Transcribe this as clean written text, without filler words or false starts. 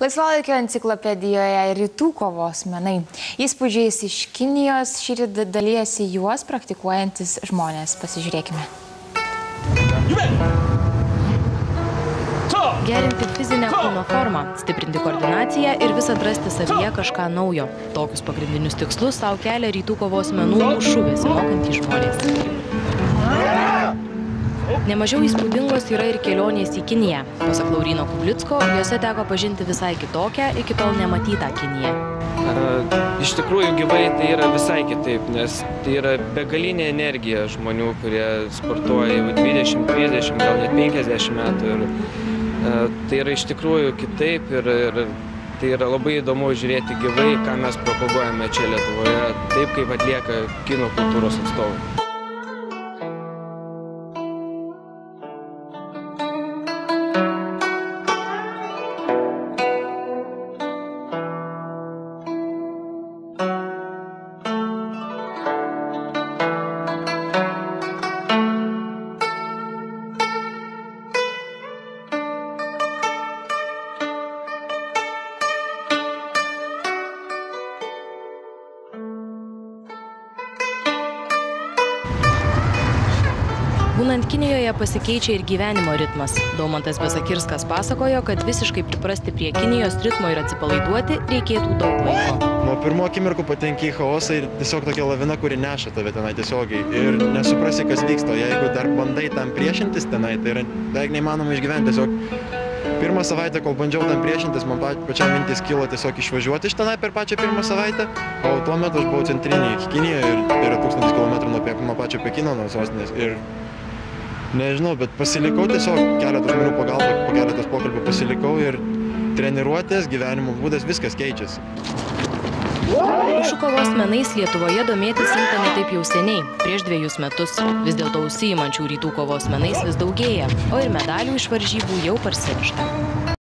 Laisvalaikio enciklopedijoje Rytų kovos menai. Įspūdžiais iš Kinijos šįryt dalijasi juos praktikuojantis žmonės. Pasižiūrėkime. Gerinti fizinę kūno formą, stiprinti koordinaciją ir vis atrasti savyje kažką naujo. Tokius pagrindinius tikslus savo kelia Rytų kovos menų Ušu besimokantys žmonės. Nemažiau įspūdingos yra ir kelionės į Kiniją. Pasak Lauryno Kublicko, jose teko pažinti visai kitokią, iki tol nematytą Kiniją. Iš tikrųjų gyvai tai yra visai kitaip, nes tai yra begalinė energija žmonių, kurie sportuoja jau 20, 30, gal net 50 metų. Tai yra iš tikrųjų kitaip ir tai yra labai įdomu žiūrėti gyvai, ką mes propaguojame čia Lietuvoje, taip kaip atlieka kino kultūros atstovai. Būnant Kinijoje pasikeičia ir gyvenimo ritmas. Daumantas Besakirskas pasakojo, kad visiškai priprasti prie Kinijos ritmo ir atsipalaiduoti reikėtų daug laiko. Nuo pirmo akimirkų patenki į chaosą ir tiesiog tokia lavina, kuri neša tave tenai tiesiogiai. Ir nesuprasi, kas vyksta. Jeigu dar bandai tam priešintis tenai, tai yra beveik neįmanoma išgyventi. Tiesiog pirmą savaitę, kol bandžiau tam priešintis, man pačiam mintis kilo tiesiog išvažiuoti iš tenai per pačią pirmą savaitę. O tuo metu aš buvau centrinėje Kinijoje ir tai yra 1000 km nuo pačio Pekino, nuo sostinės. Ir nežinau, bet pasilikau tiesiog keletos žmonių pagalba, po keletos pokalbių pasilikau ir treniruotės, gyvenimo būdas, viskas keičiasi. Ušu kovos menais Lietuvoje domėtis imta ne taip jau seniai, prieš 2 metus. Vis dėlto užsiimančių Rytų kovos menais vis daugėja, o ir medalių iš varžybų jau parsivežta.